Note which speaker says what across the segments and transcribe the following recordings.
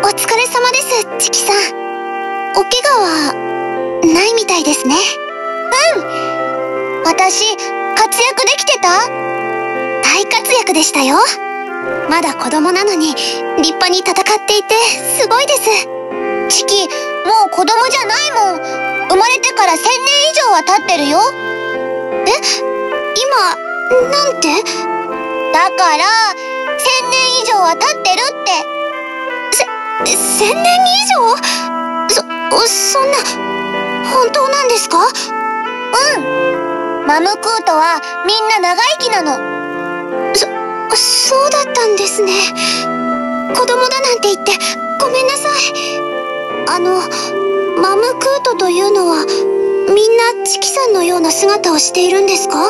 Speaker 1: お疲れ様です、チキさん。お怪我は、ないみたいですね。私、活躍できてた？大活躍でしたよ。まだ子供なのに、立派に戦っていて、すごいです。チキ、もう子供じゃないもん。生まれてから1000年以上は経ってるよ。今、なんて？だから、1000年以上は経ってるって。1000年以上？そんな、本当なんですか？マムクートはみんな長生きなの。そうだったんですね。子供だなんて言ってごめんなさい。マムクートというのはみんなチキさんのような姿をしているんですか？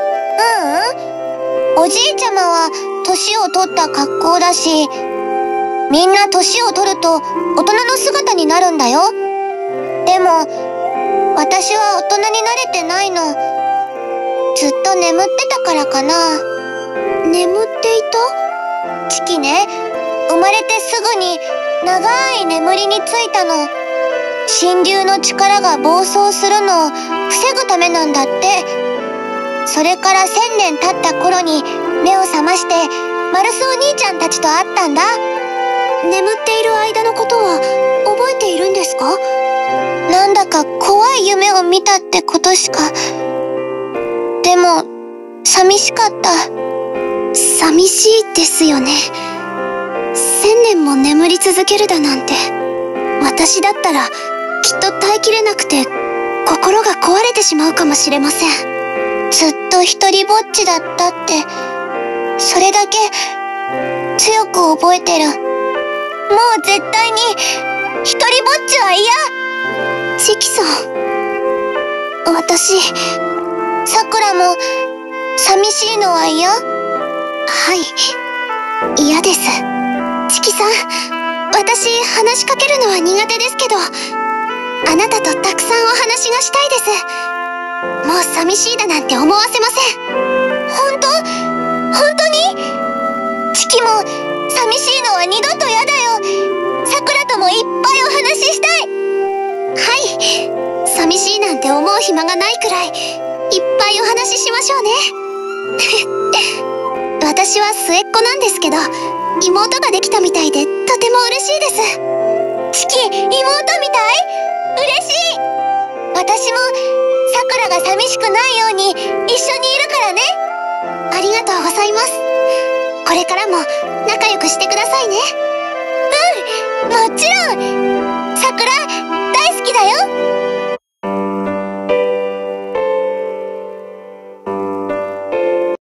Speaker 1: おじいちゃまは年を取った格好だし、みんな年を取ると大人の姿になるんだよ。でも私は大人になれてないの。ずっと眠ってたからかな。眠っていた？チキね、生まれてすぐに長い眠りについたの。神竜の力が暴走するのを防ぐためなんだって。それから1000年経った頃に目を覚ましてマルスお兄ちゃんたちと会ったんだ。眠っている間のことは覚えているんですか？なんだか怖い夢を見たってことしか。でも、寂しかった。寂しいですよね。1000年も眠り続けるだなんて。私だったら、きっと耐えきれなくて、心が壊れてしまうかもしれません。ずっと一人ぼっちだったって、それだけ、強く覚えてる。もう絶対に、一人ぼっちは嫌！チキさん。私、さくらも、寂しいのは嫌？はい、嫌です。チキさん、私話しかけるのは苦手ですけど、あなたとたくさんお話がしたいです。もう寂しいだなんて思わせません。本当？本当に？チキも寂しいのは二度と嫌だよ。さくらともいっぱいお話ししたい。はい、寂しいなんて思う暇がないくらい、いっぱいお話ししましょうね。私は末っ子なんですけど、妹ができたみたいでとても嬉しいです。チキ、妹みたい？嬉しい！私もさくらが寂しくないように一緒にいるからね。ありがとうございます。これからも仲良くしてくださいね。もちろん！